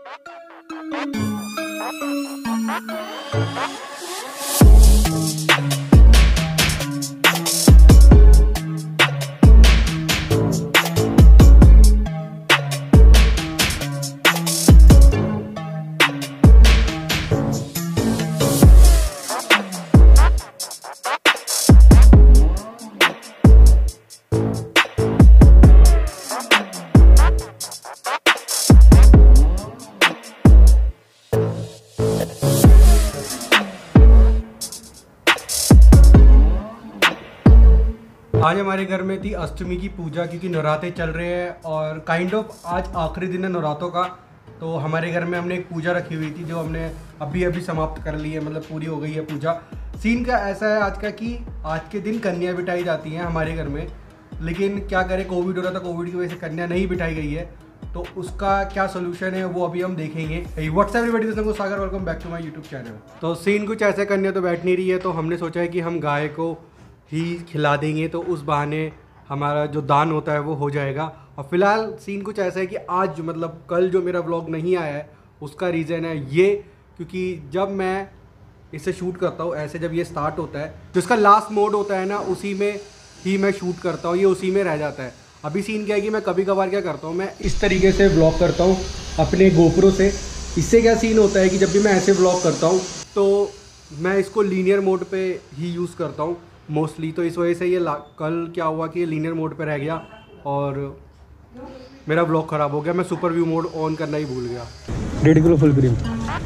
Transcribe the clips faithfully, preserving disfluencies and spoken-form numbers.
आज हमारे घर में थी अष्टमी की पूजा, क्योंकि नवरात्रे चल रहे हैं और काइंड ऑफ आज आखिरी दिन है नवरात्रों का। तो हमारे घर में हमने एक पूजा रखी हुई थी जो हमने अभी अभी समाप्त कर ली है, मतलब पूरी हो गई है पूजा। सीन का ऐसा है आज का कि आज के दिन कन्या बिठाई जाती हैं हमारे घर में, लेकिन क्या करें, कोविड हो रहा था, कोविड की वजह से कन्या नहीं बिठाई गई है। तो उसका क्या सोल्यूशन है वो अभी हम देखेंगे। व्हाट्सएप एवरीबॉडी को Sagar, welcome back to my YouTube channel. तो सीन कुछ ऐसे, कन्या तो बैठ नहीं रही है, तो हमने सोचा है कि हम गाय को ही खिला देंगे, तो उस बहाने हमारा जो दान होता है वो हो जाएगा। और फिलहाल सीन कुछ ऐसा है कि आज मतलब कल जो मेरा व्लॉग नहीं आया है उसका रीज़न है ये, क्योंकि जब मैं इसे शूट करता हूँ ऐसे, जब ये स्टार्ट होता है जो इसका लास्ट मोड होता है ना, उसी में ही मैं शूट करता हूँ, ये उसी में रह जाता है। अभी सीन क्या है कि मैं कभी कभार क्या करता हूँ, मैं इस तरीके से व्लॉग करता हूँ अपने गोप्रो से। इससे क्या सीन होता है कि जब भी मैं ऐसे व्लॉग करता हूँ तो मैं इसको लीनियर मोड पे ही यूज़ करता हूँ मोस्टली। तो इस वजह से ये कल क्या हुआ कि ये लीनियर मोड पे रह गया और मेरा व्लॉग ख़राब हो गया। मैं सुपर व्यू मोड ऑन करना ही भूल गया। डेढ़ किलो फुल क्रीम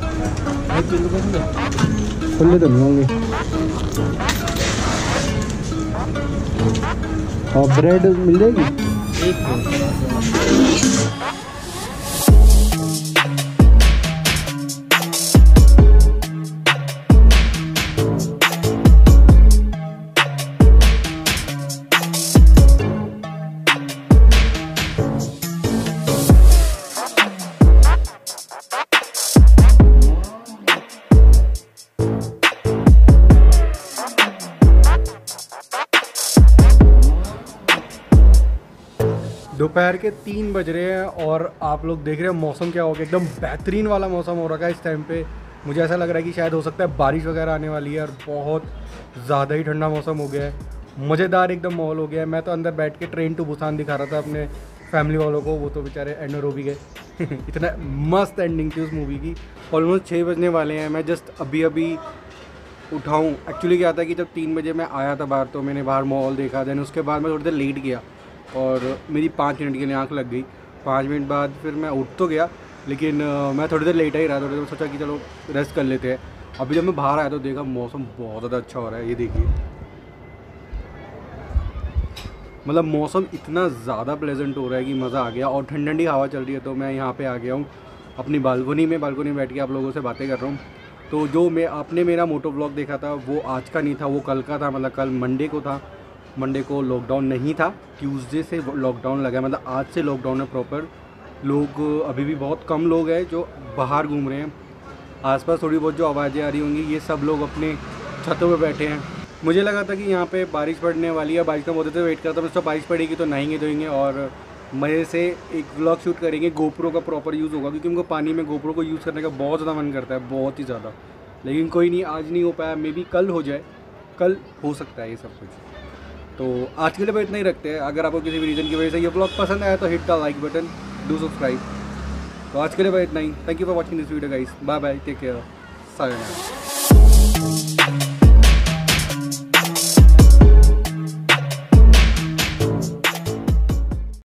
खुले तो नहीं होंगे। और ब्रेड मिल जाएगी एक। दोपहर के तीन बज रहे हैं और आप लोग देख रहे हैं मौसम क्या हो गया, एकदम बेहतरीन वाला मौसम हो रखा है इस टाइम पे। मुझे ऐसा लग रहा है कि शायद हो सकता है बारिश वगैरह आने वाली है और बहुत ज़्यादा ही ठंडा मौसम हो गया है, मज़ेदार एकदम माहौल हो गया है। मैं तो अंदर बैठ के ट्रेन टू बुसान दिखा रहा था अपने फैमिली वालों को, वो तो बेचारे एंड रो भी गए इतना मस्त एंडिंग थी उस मूवी की। ऑलमोस्ट छः बजने वाले हैं, मैं जस्ट अभी अभी उठाऊँ। एक्चुअली क्या था कि जब तीन बजे मैं आया था बाहर, तो मैंने बाहर माहौल देखा, देन उसके बाद मैं थोड़ी देर लेट गया और मेरी पाँच मिनट के लिए आंख लग गई। पाँच मिनट बाद फिर मैं उठ तो गया, लेकिन uh, मैं थोड़ी देर लेटा ही रहा। थोड़ी देर सोचा कि चलो रेस्ट कर लेते हैं। अभी जब मैं बाहर आया तो देखा मौसम बहुत ज़्यादा अच्छा हो रहा है। ये देखिए, मतलब मौसम इतना ज़्यादा प्लेजेंट हो रहा है कि मज़ा आ गया और ठंडी ठंडी हवा चल रही है। तो मैं यहाँ पे आ गया हूँ अपनी बालकनी में, बालकनी में बैठ के आप लोगों से बातें कर रहा हूँ। तो जो मैं आपने मेरा मोटो व्लॉग देखा था वो आज का नहीं था, वो कल का था, मतलब कल मंडे को था। मंडे को लॉकडाउन नहीं था, ट्यूसडे से लॉकडाउन लगा, मतलब आज से लॉकडाउन है प्रॉपर। लोग अभी भी बहुत कम लोग हैं जो बाहर घूम रहे हैं। आसपास थोड़ी बहुत जो आवाज़ें आ रही होंगी, ये सब लोग अपने छतों पे बैठे हैं। मुझे लगा था कि यहाँ पे बारिश पड़ने वाली है, बारिश का बहुत देर वेट करता था, तो बारिश पड़ेगी तो नहाएंगे धोएंगे और मज़े से एक व्लॉग शूट करेंगे। गोप्रो का प्रॉपर यूज़ होगा, क्योंकि उनको पानी में गोप्रो को यूज़ करने का बहुत ज़्यादा मन करता है, बहुत ही ज़्यादा। लेकिन कोई नहीं, आज नहीं हो पाया, मे बी कल हो जाए, कल हो सकता है ये सब कुछ। तो आज के लिए बस इतना ही रखते हैं। अगर आपको किसी भी रीज़न की वजह से ये ब्लॉग पसंद आया तो hit the like button, do subscribe. तो आज के लिए बस इतना ही। Thank you for watching this video guys, bye bye, take care, sayonara.